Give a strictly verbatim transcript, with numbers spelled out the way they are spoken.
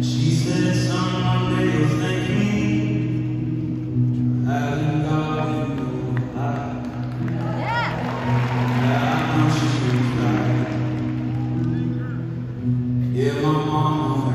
She said, son, one day you'll thank me for having got you alive. Yeah, I know she was right. Yeah, my mama